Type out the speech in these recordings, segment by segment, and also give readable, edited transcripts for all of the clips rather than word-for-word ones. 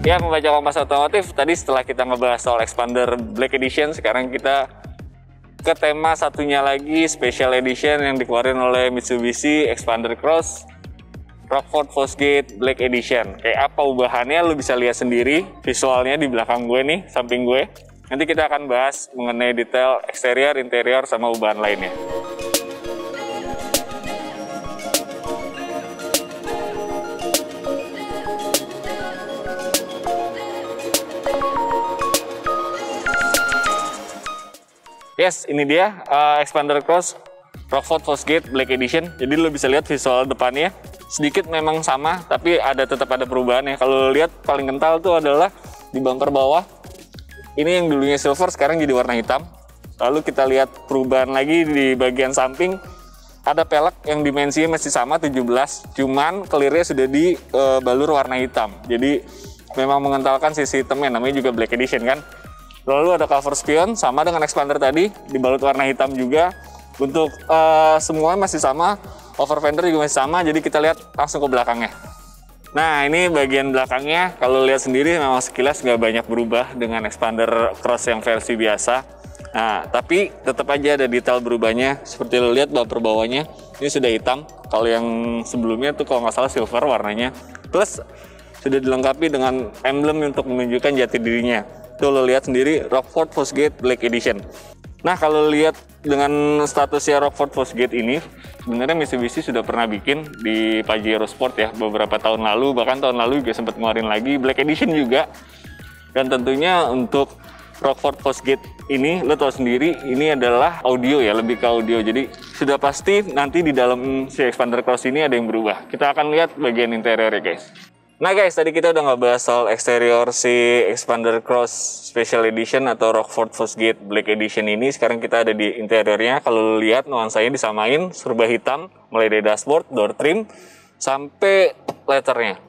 Ya, membaca Kompas Otomotif, tadi setelah kita ngebahas soal Expander Black Edition, sekarang kita ke tema satunya lagi, Special Edition yang dikeluarin oleh Mitsubishi, Expander Cross Rockford Fosgate Black Edition. Kayak apa ubahannya, lu bisa lihat sendiri visualnya di belakang gue nih, samping gue. Nanti kita akan bahas mengenai detail eksterior, interior, sama ubahan lainnya. Yes, ini dia Expander Cross Rockford Fosgate Black Edition. Jadi lo bisa lihat visual depannya sedikit memang sama, tapi tetap ada perubahan ya. Kalau lihat paling kental tuh adalah di bumper bawah. Ini yang dulunya silver sekarang jadi warna hitam. Lalu kita lihat perubahan lagi di bagian samping. Ada pelek yang dimensinya masih sama 17, cuman kelirnya sudah dibalur warna hitam. Jadi memang mengentalkan sisi hitamnya, namanya juga Black Edition kan. Lalu ada cover spion sama dengan Expander tadi, dibalut warna hitam juga. Untuk semua masih sama, over fender juga masih sama, jadi kita lihat langsung ke belakangnya. Nah, ini bagian belakangnya, kalau lihat sendiri memang sekilas nggak banyak berubah dengan Expander Cross yang versi biasa. Nah, tapi tetap aja ada detail berubahnya. Seperti lo lihat bumper bawahnya, ini sudah hitam. Kalau yang sebelumnya tuh kalau nggak salah silver warnanya. Plus sudah dilengkapi dengan emblem untuk menunjukkan jati dirinya. Tuh lo lihat sendiri, Rockford Fosgate Black Edition. Nah, kalau lihat dengan statusnya Rockford Fosgate ini, sebenarnya Mitsubishi sudah pernah bikin di Pajero Sport ya, beberapa tahun lalu, bahkan tahun lalu juga sempat ngeluarin lagi Black Edition juga. Dan tentunya untuk Rockford Fosgate ini, lo tau sendiri, ini adalah audio ya, lebih ke audio. Jadi sudah pasti nanti di dalam si Expander Cross ini ada yang berubah. Kita akan lihat bagian interiornya guys. Nah guys, tadi kita udah ngebahas soal eksterior si Expander Cross Special Edition atau Rockford Fosgate Black Edition ini. Sekarang kita ada di interiornya. Kalau lihat nuansanya disamain, serba hitam, mulai dari dashboard, door trim, sampai letternya.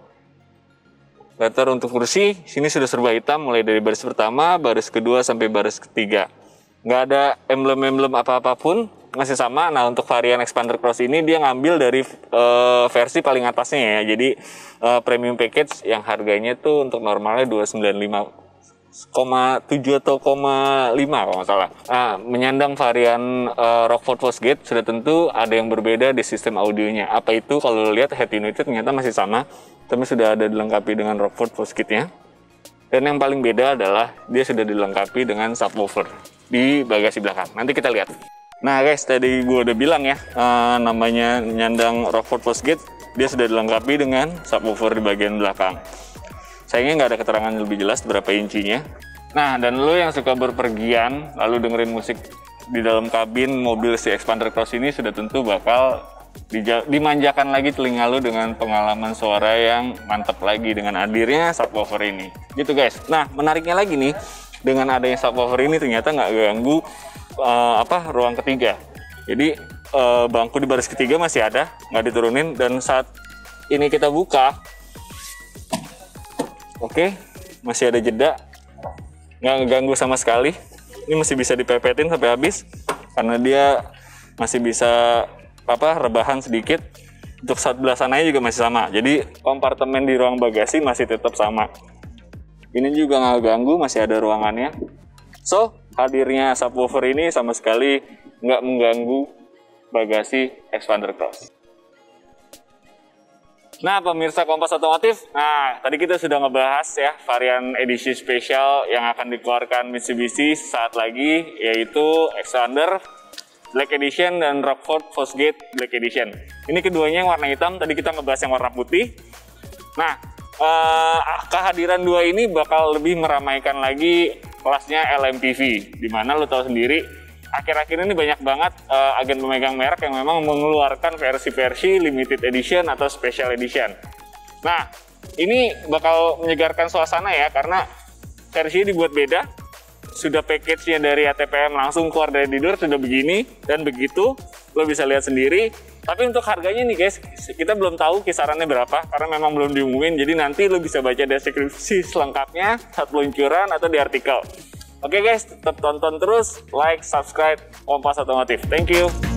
Letter untuk kursi, sini sudah serba hitam, mulai dari baris pertama, baris kedua, sampai baris ketiga. Nggak ada emblem-emblem apa-apapun, masih sama. Nah, untuk varian Expander Cross ini dia ngambil dari versi paling atasnya ya. Jadi premium package yang harganya tuh untuk normalnya 295,7 atau 0,5 kalau nggak salah. Nah, menyandang varian Rockford Fosgate sudah tentu ada yang berbeda di sistem audionya. Apa itu? Kalau lihat head unitnya ternyata masih sama, tapi sudah ada dilengkapi dengan Rockford Fosgate-nya. Dan yang paling beda adalah dia sudah dilengkapi dengan subwoofer di bagasi belakang. Nanti kita lihat. Nah guys, tadi gue udah bilang ya, namanya nyandang Rockford Fosgate, dia sudah dilengkapi dengan subwoofer di bagian belakang. Sayangnya nggak ada keterangan lebih jelas berapa incinya. Nah, dan lo yang suka berpergian, lalu dengerin musik di dalam kabin mobil si Expander Cross ini sudah tentu bakal dimanjakan lagi telinga lo dengan pengalaman suara yang mantap lagi dengan hadirnya subwoofer ini. Gitu guys. Nah, menariknya lagi nih, dengan adanya subwoofer ini ternyata nggak ganggu ruang ketiga. Jadi bangku di baris ketiga masih ada, nggak diturunin. Dan saat ini kita buka, oke, masih ada jeda, nggak ganggu sama sekali. Ini masih bisa dipepetin sampai habis karena dia masih bisa rebahan sedikit. Untuk sebelah sananya juga masih sama. Jadi kompartemen di ruang bagasi masih tetap sama. Ini juga nggak ganggu, masih ada ruangannya. So, hadirnya subwoofer ini sama sekali nggak mengganggu bagasi Expander Cross. Nah, pemirsa Kompas Otomotif, tadi kita sudah ngebahas ya varian edisi spesial yang akan dikeluarkan Mitsubishi saat lagi, yaitu Expander Black Edition dan Rockford Fosgate Black Edition. Ini keduanya yang warna hitam, tadi kita ngebahas yang warna putih. Nah, kehadiran dua ini bakal lebih meramaikan lagi kelasnya LMPV, dimana lo tahu sendiri akhir-akhir ini banyak banget agen pemegang merek yang memang mengeluarkan versi-versi limited edition atau special edition. Nah, ini bakal menyegarkan suasana ya, karena versinya dibuat beda. Sudah package-nya dari ATPM langsung keluar dari dealer sudah begini dan begitu, lo bisa lihat sendiri. Tapi untuk harganya nih guys, kita belum tahu kisarannya berapa karena memang belum diumumin. Jadi nanti lo bisa baca deskripsi selengkapnya saat peluncuran atau di artikel. Oke guys, tetap tonton terus, like, subscribe Kompas Otomotif. Thank you.